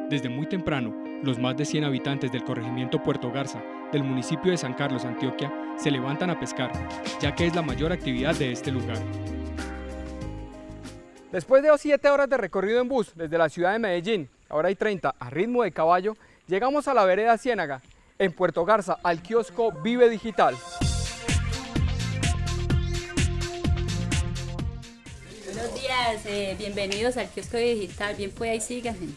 Desde muy temprano, los más de 100 habitantes del corregimiento Puerto Garza, del municipio de San Carlos, Antioquia, se levantan a pescar, ya que es la mayor actividad de este lugar. Después de 7 horas de recorrido en bus desde la ciudad de Medellín, ahora hay 30 a ritmo de caballo, llegamos a la vereda Ciénaga, en Puerto Garza, al kiosco Vive Digital. Buenos días, bienvenidos al kiosco Vive Digital, bien pues ahí síganme.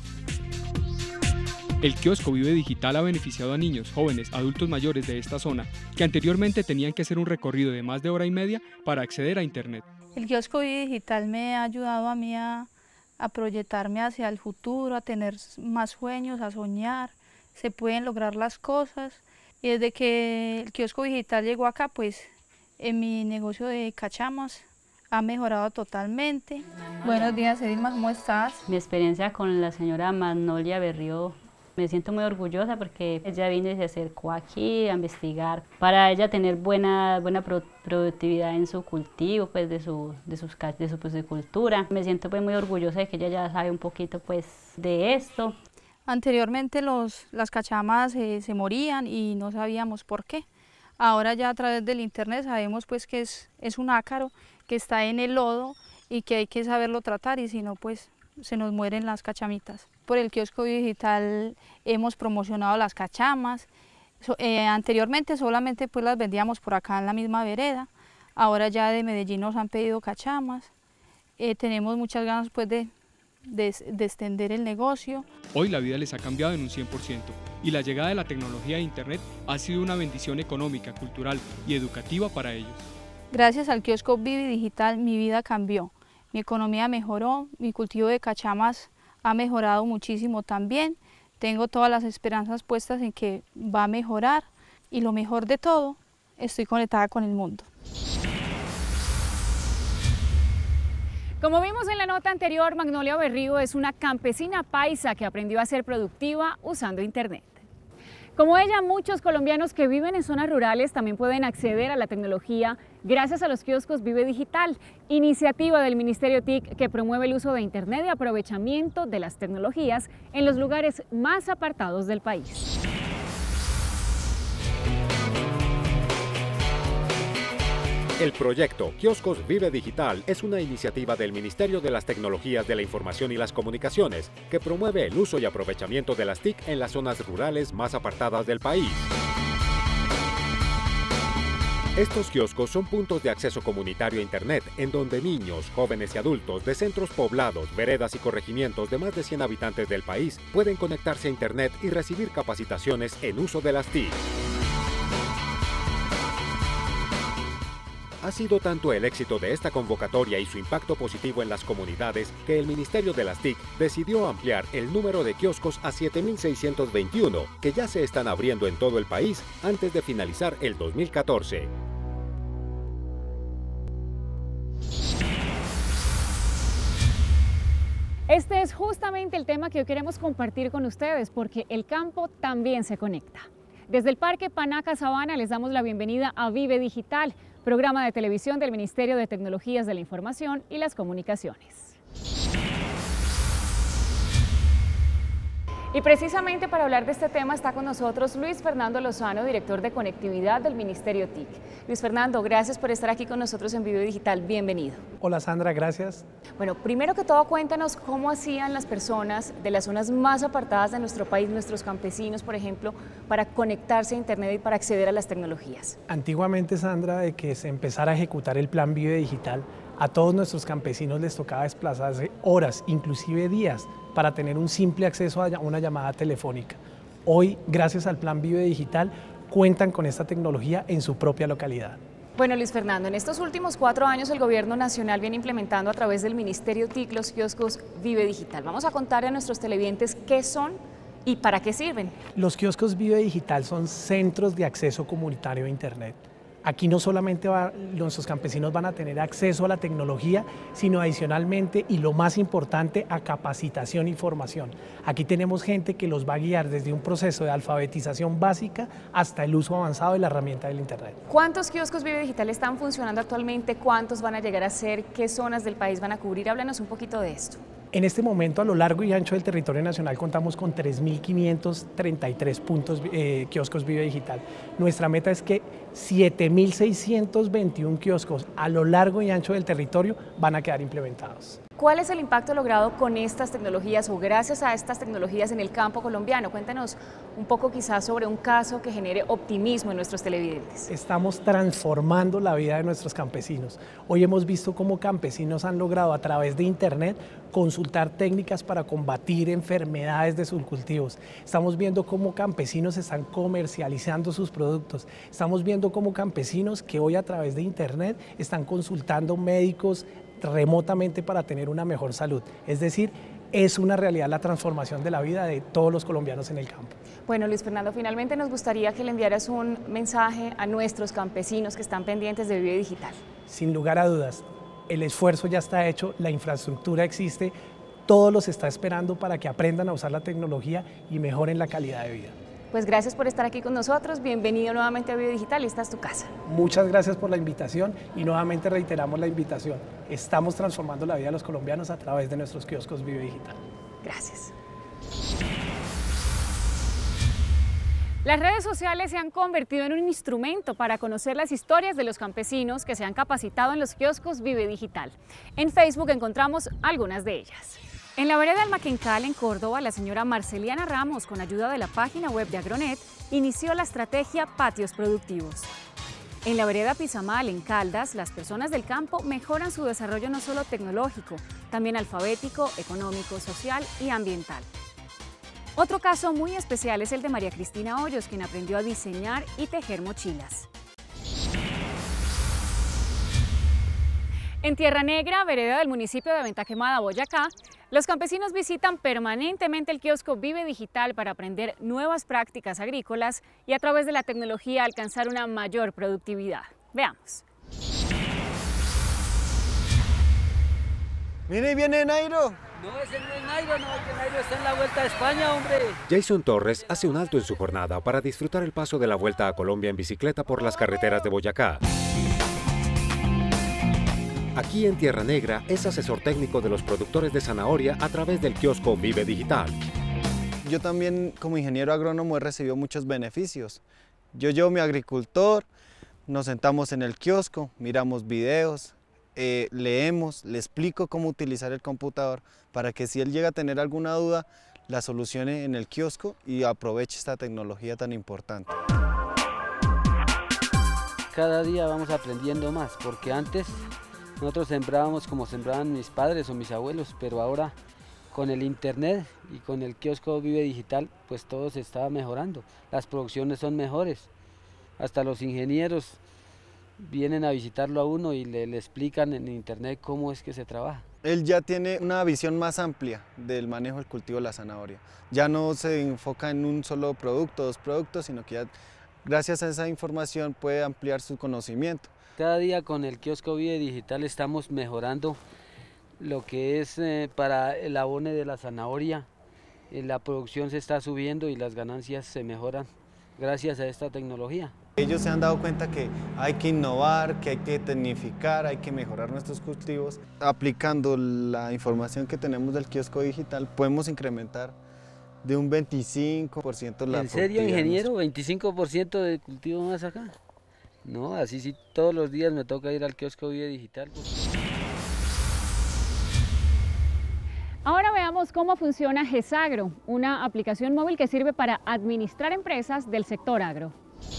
El kiosco Vive Digital ha beneficiado a niños, jóvenes, adultos mayores de esta zona, que anteriormente tenían que hacer un recorrido de más de hora y media para acceder a internet. El kiosco Vive Digital me ha ayudado a mí a proyectarme hacia el futuro, a tener más sueños, a soñar, se pueden lograr las cosas. Y desde que el kiosco digital llegó acá, pues en mi negocio de cachamas ha mejorado totalmente. Buenos días, Edilma, ¿cómo estás? Mi experiencia con la señora Magnolia Berrío, me siento muy orgullosa porque ella vino y se acercó aquí a investigar para ella tener buena productividad en su cultivo, pues de su cultura. Me siento pues muy orgullosa de que ella ya sabe un poquito pues de esto. Anteriormente las cachamas se morían y no sabíamos por qué. Ahora ya a través del internet sabemos pues que es un ácaro que está en el lodo y que hay que saberlo tratar, y si no pues se nos mueren las cachamitas. Por el kiosco digital hemos promocionado las cachamas. Anteriormente solamente pues las vendíamos por acá en la misma vereda. Ahora ya de Medellín nos han pedido cachamas. Tenemos muchas ganas pues de extender el negocio. Hoy la vida les ha cambiado en un 100% y la llegada de la tecnología de internet ha sido una bendición económica, cultural y educativa para ellos. Gracias al kiosco Vive Digital mi vida cambió, mi economía mejoró, mi cultivo de cachamas ha mejorado muchísimo también. Tengo todas las esperanzas puestas en que va a mejorar, y lo mejor de todo, estoy conectada con el mundo. Como vimos en la nota anterior, Magnolia Berrío es una campesina paisa que aprendió a ser productiva usando internet. Como ella, muchos colombianos que viven en zonas rurales también pueden acceder a la tecnología gracias a los kioscos Vive Digital, iniciativa del Ministerio TIC que promueve el uso de internet y aprovechamiento de las tecnologías en los lugares más apartados del país. El proyecto Kioscos Vive Digital es una iniciativa del Ministerio de las Tecnologías de la Información y las Comunicaciones que promueve el uso y aprovechamiento de las TIC en las zonas rurales más apartadas del país. Estos kioscos son puntos de acceso comunitario a Internet en donde niños, jóvenes y adultos de centros poblados, veredas y corregimientos de más de 100 habitantes del país pueden conectarse a Internet y recibir capacitaciones en uso de las TIC. Ha sido tanto el éxito de esta convocatoria y su impacto positivo en las comunidades que el Ministerio de las TIC decidió ampliar el número de kioscos a 7.621, que ya se están abriendo en todo el país antes de finalizar el 2014. Este es justamente el tema que hoy queremos compartir con ustedes, porque el campo también se conecta. Desde el Parque Panaca Sabana les damos la bienvenida a Vive Digital, programa de televisión del Ministerio de Tecnologías de la Información y las Comunicaciones. Y precisamente para hablar de este tema está con nosotros Luis Fernando Lozano, director de Conectividad del Ministerio TIC. Luis Fernando, gracias por estar aquí con nosotros en Vive Digital, bienvenido. Hola Sandra, gracias. Bueno, primero que todo cuéntanos cómo hacían las personas de las zonas más apartadas de nuestro país, nuestros campesinos, por ejemplo, para conectarse a Internet y para acceder a las tecnologías. Antiguamente, Sandra, de que se empezara a ejecutar el plan Vive Digital, a todos nuestros campesinos les tocaba desplazarse horas, inclusive días, para tener un simple acceso a una llamada telefónica. Hoy, gracias al plan Vive Digital, cuentan con esta tecnología en su propia localidad. Bueno, Luis Fernando, en estos últimos 4 años el Gobierno Nacional viene implementando a través del Ministerio TIC los kioscos Vive Digital. Vamos a contarle a nuestros televidentes qué son y para qué sirven. Los kioscos Vive Digital son centros de acceso comunitario a Internet. Aquí no solamente nuestros campesinos van a tener acceso a la tecnología, sino adicionalmente, y lo más importante, a capacitación y formación. Aquí tenemos gente que los va a guiar desde un proceso de alfabetización básica hasta el uso avanzado de la herramienta del Internet. ¿Cuántos kioscos Vive Digital están funcionando actualmente? ¿Cuántos van a llegar a ser? ¿Qué zonas del país van a cubrir? Háblanos un poquito de esto. En este momento, a lo largo y ancho del territorio nacional, contamos con 3.533 kioscos Vive Digital. Nuestra meta es que 7.621 kioscos a lo largo y ancho del territorio van a quedar implementados. ¿Cuál es el impacto logrado con estas tecnologías o gracias a estas tecnologías en el campo colombiano? Cuéntanos un poco quizás sobre un caso que genere optimismo en nuestros televidentes. Estamos transformando la vida de nuestros campesinos. Hoy hemos visto cómo campesinos han logrado a través de internet consultar técnicas para combatir enfermedades de sus cultivos. Estamos viendo cómo campesinos están comercializando sus productos. Estamos viendo cómo campesinos que hoy a través de internet están consultando médicos remotamente para tener una mejor salud. Es decir, es una realidad la transformación de la vida de todos los colombianos en el campo. Bueno, Luis Fernando, finalmente nos gustaría que le enviaras un mensaje a nuestros campesinos que están pendientes de Vive Digital. Sin lugar a dudas, el esfuerzo ya está hecho, la infraestructura existe, todos los está esperando para que aprendan a usar la tecnología y mejoren la calidad de vida. Pues gracias por estar aquí con nosotros, bienvenido nuevamente a Vive Digital y esta es tu casa. Muchas gracias por la invitación y nuevamente reiteramos la invitación. Estamos transformando la vida de los colombianos a través de nuestros kioscos Vive Digital. Gracias. Las redes sociales se han convertido en un instrumento para conocer las historias de los campesinos que se han capacitado en los kioscos Vive Digital. En Facebook encontramos algunas de ellas. En la vereda del Maquencal, en Córdoba, la señora Marceliana Ramos, con ayuda de la página web de Agronet, inició la estrategia Patios Productivos. En la vereda Pizamal, en Caldas, las personas del campo mejoran su desarrollo no solo tecnológico, también alfabético, económico, social y ambiental. Otro caso muy especial es el de María Cristina Hoyos, quien aprendió a diseñar y tejer mochilas. En Tierra Negra, vereda del municipio de Venta Quemada, Boyacá, los campesinos visitan permanentemente el kiosco Vive Digital para aprender nuevas prácticas agrícolas y a través de la tecnología alcanzar una mayor productividad. Veamos. Mire, viene Nairo. No, ese no es Nairo, no, que Nairo está en la Vuelta a España, hombre. Jason Torres hace un alto en su jornada para disfrutar el paso de la Vuelta a Colombia en bicicleta por las carreteras de Boyacá. Aquí en Tierra Negra es asesor técnico de los productores de zanahoria a través del kiosco Vive Digital. Yo también como ingeniero agrónomo he recibido muchos beneficios. Yo llevo mi agricultor, nos sentamos en el kiosco, miramos videos, leemos, le explico cómo utilizar el computador para que si él llega a tener alguna duda, la solucione en el kiosco y aproveche esta tecnología tan importante. Cada día vamos aprendiendo más, porque antes nosotros sembrábamos como sembraban mis padres o mis abuelos, pero ahora con el internet y con el kiosco Vive Digital, pues todo se está mejorando. Las producciones son mejores. Hasta los ingenieros vienen a visitarlo a uno y le explican en internet cómo es que se trabaja. Él ya tiene una visión más amplia del manejo del cultivo de la zanahoria. Ya no se enfoca en un solo producto, dos productos, sino que ya gracias a esa información puede ampliar su conocimiento. Cada día con el kiosco Vive Digital estamos mejorando lo que es para el abone de la zanahoria. La producción se está subiendo y las ganancias se mejoran gracias a esta tecnología. Ellos se han dado cuenta que hay que innovar, que hay que tecnificar, hay que mejorar nuestros cultivos. Aplicando la información que tenemos del kiosco digital podemos incrementar de un 25% la productividad. ¿En serio, ingeniero? ¿25% de cultivo más acá? No, así sí todos los días me toca ir al kiosco Vive Digital. Ahora veamos cómo funciona GESAgro, una aplicación móvil que sirve para administrar empresas del sector agro.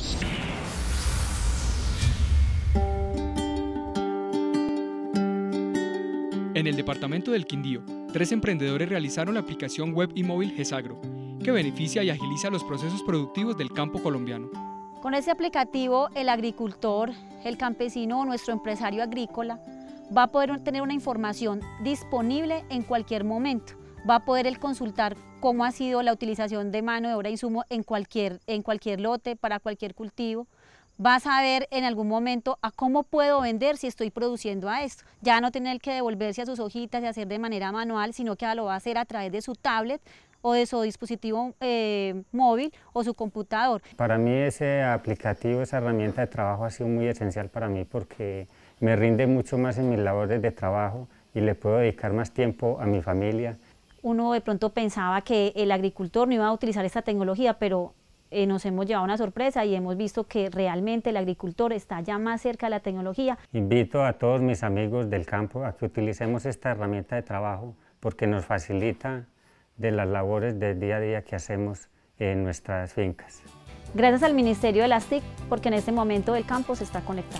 En el departamento del Quindío, 3 emprendedores realizaron la aplicación web y móvil GESAgro, que beneficia y agiliza los procesos productivos del campo colombiano. Con ese aplicativo, el agricultor, el campesino o nuestro empresario agrícola va a poder tener una información disponible en cualquier momento. Va a poder él consultar cómo ha sido la utilización de mano de obra e insumo en cualquier lote, para cualquier cultivo. Va a saber en algún momento a cómo puedo vender si estoy produciendo a esto. Ya no tener que devolverse a sus hojitas y hacer de manera manual, sino que lo va a hacer a través de su tablet o de su dispositivo móvil o su computador. Para mí ese aplicativo, esa herramienta de trabajo ha sido muy esencial para mí porque me rinde mucho más en mis labores de trabajo y le puedo dedicar más tiempo a mi familia. Uno de pronto pensaba que el agricultor no iba a utilizar esta tecnología, pero nos hemos llevado una sorpresa y hemos visto que realmente el agricultor está ya más cerca de la tecnología. Invito a todos mis amigos del campo a que utilicemos esta herramienta de trabajo porque nos facilita de las labores del día a día que hacemos en nuestras fincas. Gracias al Ministerio de las TIC, porque en este momento el campo se está conectando.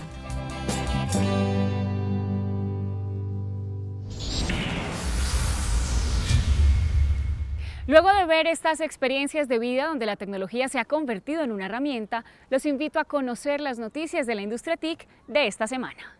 Luego de ver estas experiencias de vida donde la tecnología se ha convertido en una herramienta, los invito a conocer las noticias de la industria TIC de esta semana.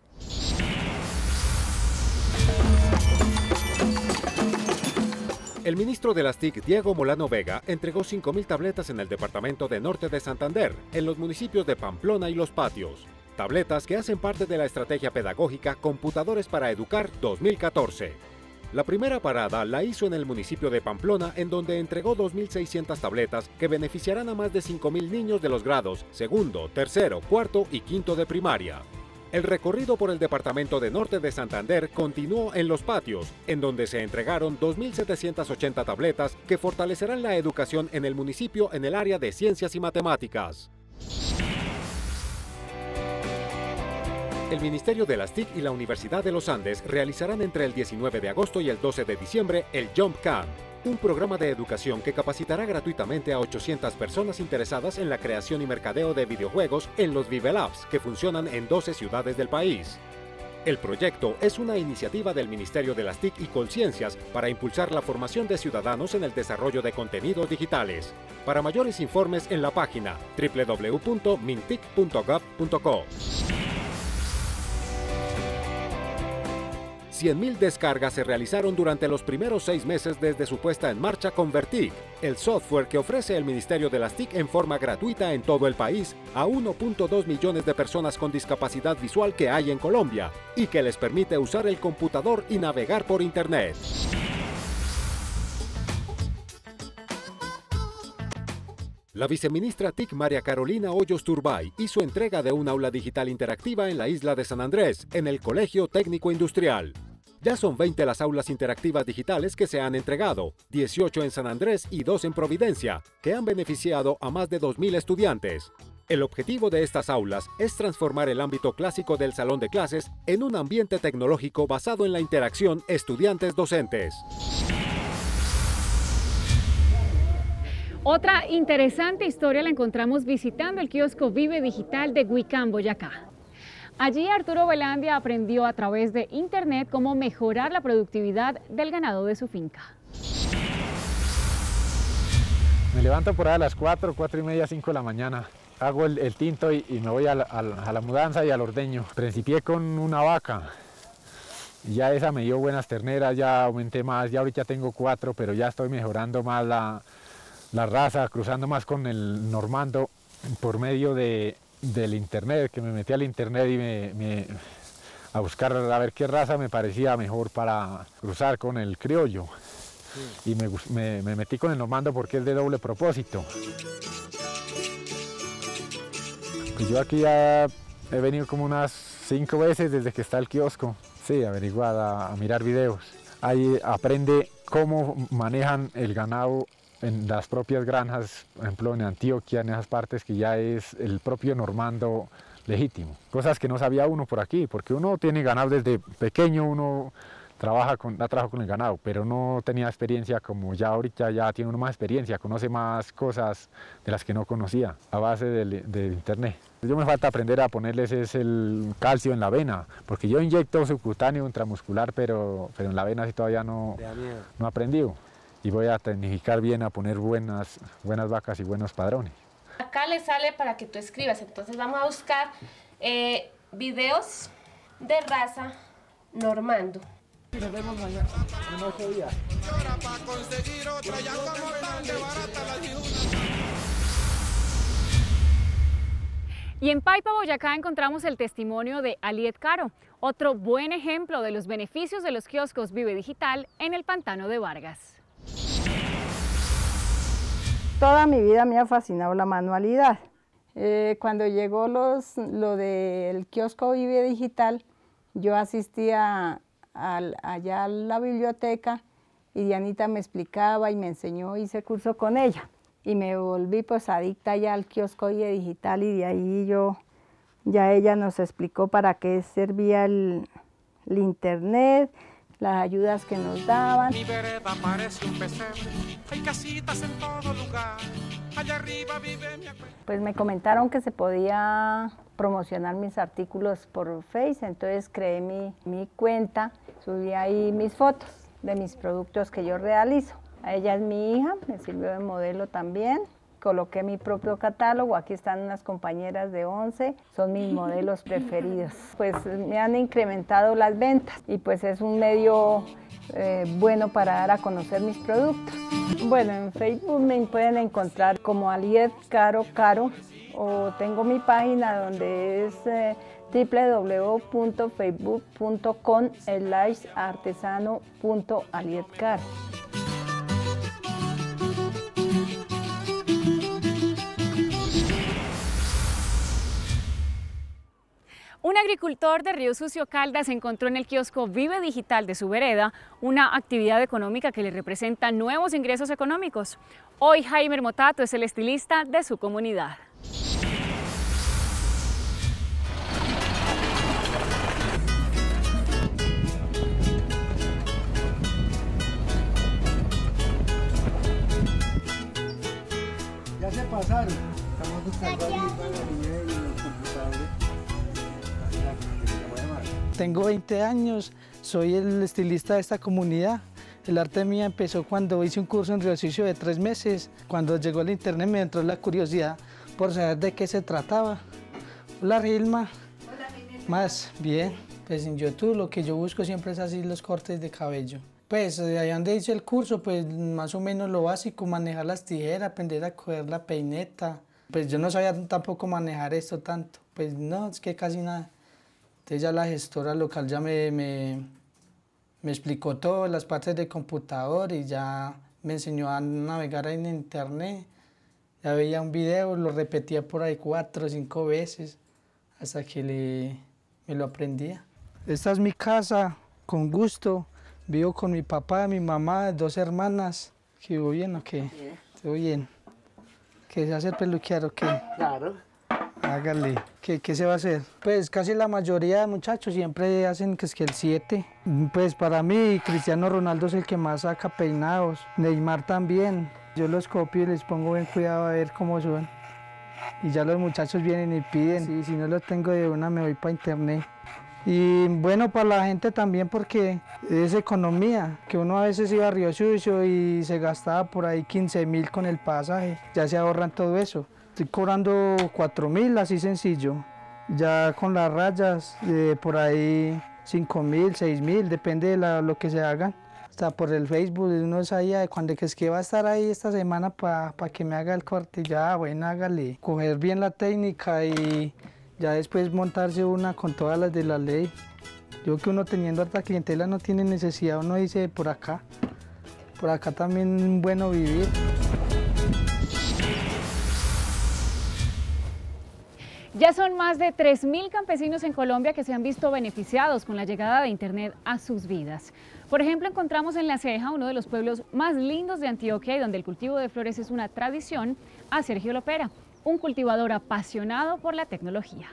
El ministro de las TIC, Diego Molano Vega, entregó 5.000 tabletas en el departamento de Norte de Santander, en los municipios de Pamplona y Los Patios. Tabletas que hacen parte de la estrategia pedagógica Computadores para Educar 2014. La primera parada la hizo en el municipio de Pamplona, en donde entregó 2.600 tabletas que beneficiarán a más de 5.000 niños de los grados segundo, tercero, cuarto y quinto de primaria. El recorrido por el departamento de Norte de Santander continuó en Los Patios, en donde se entregaron 2.780 tabletas que fortalecerán la educación en el municipio en el área de ciencias y matemáticas. El Ministerio de las TIC y la Universidad de los Andes realizarán entre el 19 de agosto y el 12 de diciembre el Jump Camp, un programa de educación que capacitará gratuitamente a 800 personas interesadas en la creación y mercadeo de videojuegos en los Vive Labs, que funcionan en 12 ciudades del país. El proyecto es una iniciativa del Ministerio de las TIC y Colciencias para impulsar la formación de ciudadanos en el desarrollo de contenidos digitales. Para mayores informes en la página www.mintic.gov.co. 100.000 descargas se realizaron durante los primeros 6 meses desde su puesta en marcha con Vertic, el software que ofrece el Ministerio de las TIC en forma gratuita en todo el país a 1.2 millones de personas con discapacidad visual que hay en Colombia y que les permite usar el computador y navegar por Internet. La viceministra TIC María Carolina Hoyos Turbay hizo entrega de un aula digital interactiva en la isla de San Andrés, en el Colegio Técnico Industrial. Ya son 20 las aulas interactivas digitales que se han entregado, 18 en San Andrés y 2 en Providencia, que han beneficiado a más de 2.000 estudiantes. El objetivo de estas aulas es transformar el ámbito clásico del salón de clases en un ambiente tecnológico basado en la interacción estudiantes-docentes. Otra interesante historia la encontramos visitando el kiosco Vive Digital de Huicán, Boyacá. Allí Arturo Velandia aprendió a través de internet cómo mejorar la productividad del ganado de su finca. Me levanto por ahí a las 4, 4 y media, 5 de la mañana. Hago el tinto y me voy a la mudanza y al ordeño. Principié con una vaca. Y ya esa me dio buenas terneras, ya aumenté más, ya ahorita tengo 4, pero ya estoy mejorando más la raza, cruzando más con el normando por medio del internet, que me metí al internet y a buscar a ver qué raza me parecía mejor para cruzar con el criollo. Sí. Y me metí con el normando porque es de doble propósito. Pues yo aquí ya he venido como unas 5 veces desde que está el kiosco. Sí, averiguar, a mirar videos. Ahí aprende cómo manejan el ganado en las propias granjas, por ejemplo en Antioquia, en esas partes que ya es el propio normando legítimo. Cosas que no sabía uno por aquí, porque uno tiene ganado desde pequeño, uno trabaja con el ganado, pero no tenía experiencia como ya ahorita ya tiene uno más experiencia, conoce más cosas de las que no conocía a base de internet. Yo me falta aprender a ponerles el calcio en la vena, porque yo inyecto subcutáneo intramuscular, pero en la vena sí todavía no he aprendido. Y voy a tecnificar bien, a poner buenas vacas y buenos padrones. Acá le sale para que tú escribas, entonces vamos a buscar videos de raza normando. Nos vemos mañana, en 8 días. Y en Paipa, Boyacá, encontramos el testimonio de Aliet Caro, otro buen ejemplo de los beneficios de los kioscos Vive Digital en el Pantano de Vargas. Toda mi vida me ha fascinado la manualidad. Cuando llegó lo del kiosco Vive Digital, yo asistía allá a la biblioteca y Dianita me explicaba y me enseñó, hice curso con ella. Y me volví pues adicta ya al kiosco digital y de ahí ya ella nos explicó para qué servía el internet, las ayudas que nos daban. Mi vereda parece un pesebre, hay casitas en todo lugar, allá arriba vive mi abuela. Pues me comentaron que se podía promocionar mis artículos por Face, entonces creé mi cuenta, subí ahí mis fotos de mis productos que yo realizo. Ella es mi hija, me sirvió de modelo también. Coloqué mi propio catálogo, aquí están unas compañeras de 11, son mis modelos preferidos. Pues me han incrementado las ventas y pues es un medio bueno para dar a conocer mis productos. Bueno, en Facebook me pueden encontrar como Aliet Caro Caro o tengo mi página donde es www.facebook.com/artesano.alietcaro. Un agricultor de Río Sucio Caldas encontró en el kiosco Vive Digital de su vereda una actividad económica que le representa nuevos ingresos económicos. Hoy Jaime Motato es el estilista de su comunidad. Ya se pasaron. Estamos buscando a mi niña y los computadores. Tengo 20 años, soy el estilista de esta comunidad. El arte mío empezó cuando hice un curso en Río Sucio de 3 meses. Cuando llegó el internet me entró la curiosidad por saber de qué se trataba. Hola Rilma. Hola Más bien, pues en YouTube lo que yo busco siempre es así los cortes de cabello. Pues allá donde hice el curso, pues más o menos lo básico, manejar las tijeras, aprender a coger la peineta. Pues yo no sabía tampoco manejar esto tanto, pues no, es que casi nada. Entonces ya la gestora local ya me explicó todas las partes del computador y ya me enseñó a navegar en internet. Ya veía un video, lo repetía por ahí 4 o 5 veces hasta que me lo aprendía. Esta es mi casa, con gusto. Vivo con mi papá, mi mamá, 2 hermanas. ¿Qué vivo bien o qué? ¿Todo bien? ¿Qué se hace peluquear o qué? Claro. Hágale. ¿Qué se va a hacer? Pues casi la mayoría de muchachos siempre hacen que es que el 7. Pues para mí Cristiano Ronaldo es el que más saca peinados. Neymar también. Yo los copio y les pongo buen cuidado a ver cómo son. Y ya los muchachos vienen y piden. Sí, si no los tengo de una me voy para internet. Y bueno, para la gente también porque es economía, que uno a veces iba a Río Sucio y se gastaba por ahí 15.000 con el pasaje, ya se ahorran todo eso. Estoy cobrando 4.000 así sencillo, ya con las rayas por ahí 5.000, 6.000, depende de lo que se hagan. Hasta por el Facebook uno sabía cuando es que va a estar ahí esta semana para que me haga el corte, ya bueno, hágale, coger bien la técnica y ya después montarse una con todas las de la ley. Yo creo que uno teniendo harta clientela no tiene necesidad, uno dice por acá también es bueno vivir. Ya son más de 3.000 campesinos en Colombia que se han visto beneficiados con la llegada de Internet a sus vidas. Por ejemplo, encontramos en La Ceja, uno de los pueblos más lindos de Antioquia y donde el cultivo de flores es una tradición, a Sergio Lopera, un cultivador apasionado por la tecnología.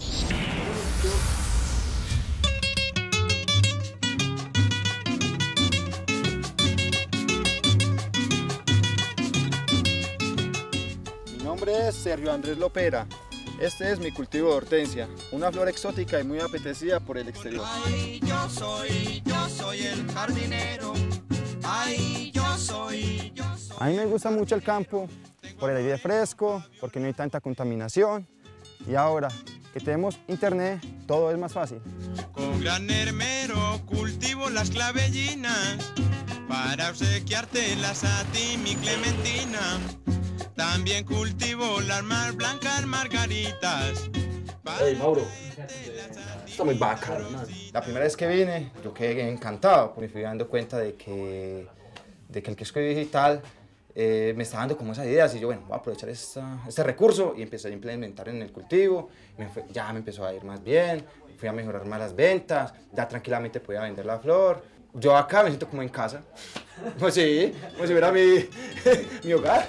Mi nombre es Sergio Andrés Lopera. Este es mi cultivo de hortensia, una flor exótica y muy apetecida por el exterior. Ay, yo soy el jardinero. Ay, yo soy. A mí me gusta mucho el campo, por el aire fresco, porque no hay tanta contaminación. Y ahora que tenemos internet, todo es más fácil. Con gran hermero cultivo las clavellinas, para obsequiártelas a ti, mi Clementina. También cultivo las más blancas margaritas. Hey Mauro, está muy bacano, ¿no? La primera vez que vine, yo quedé encantado, porque me fui dando cuenta de que el kiosco digital me estaba dando como esas ideas y yo, bueno, voy a aprovechar este recurso y empecé a implementar en el cultivo, ya me empezó a ir más bien, fui a mejorar más las ventas, ya tranquilamente podía vender la flor. Yo acá me siento como en casa, pues sí, como si fuera mi hogar.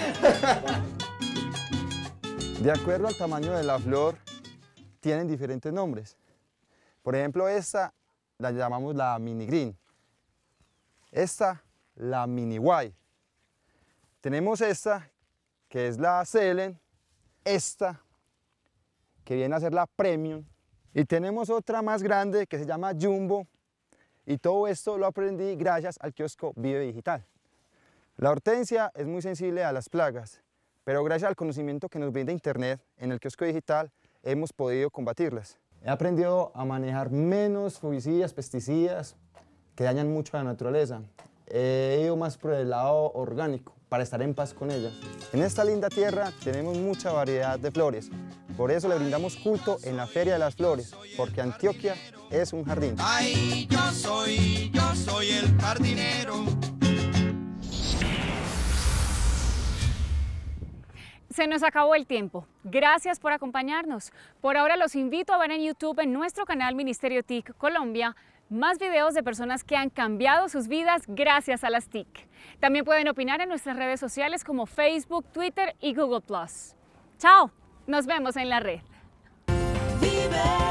De acuerdo al tamaño de la flor, tienen diferentes nombres. Por ejemplo, esta la llamamos la mini green, esta la mini white. Tenemos esta que es la Selen, esta que viene a ser la premium y tenemos otra más grande que se llama Jumbo y todo esto lo aprendí gracias al kiosco Vive Digital. La hortensia es muy sensible a las plagas, pero gracias al conocimiento que nos brinda Internet en el kiosco digital hemos podido combatirlas. He aprendido a manejar menos fungicidas, pesticidas que dañan mucho a la naturaleza. He ido más por el lado orgánico para estar en paz con ella. En esta linda tierra tenemos mucha variedad de flores, por eso le brindamos culto en la Feria de las Flores, porque Antioquia es un jardín. Ay, yo soy el jardinero. Se nos acabó el tiempo. Gracias por acompañarnos. Por ahora los invito a ver en YouTube, en nuestro canal Ministerio TIC Colombia, más videos de personas que han cambiado sus vidas gracias a las TIC. También pueden opinar en nuestras redes sociales como Facebook, Twitter y Google+. ¡Chao! Nos vemos en la red. Vive.